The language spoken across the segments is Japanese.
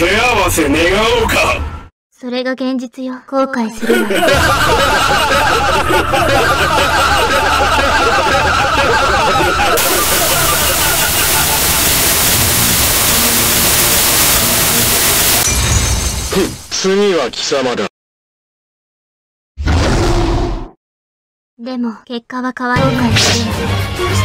手合わせ願おうか。 それが現実よ。後悔するわよ。 次は貴様だ。 でも、結果は変わるからね。どうして？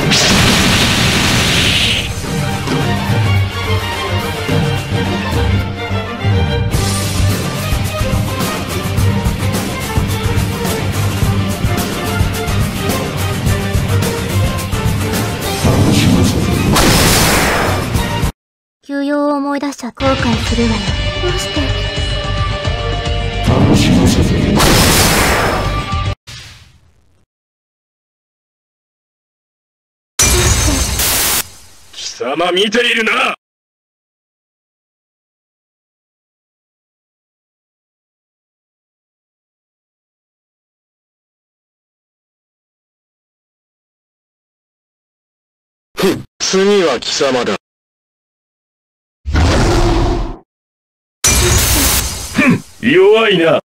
休養を思い出しちゃ後悔するわよ。どうして？ 貴様見ているな。次は貴様だ。弱いな。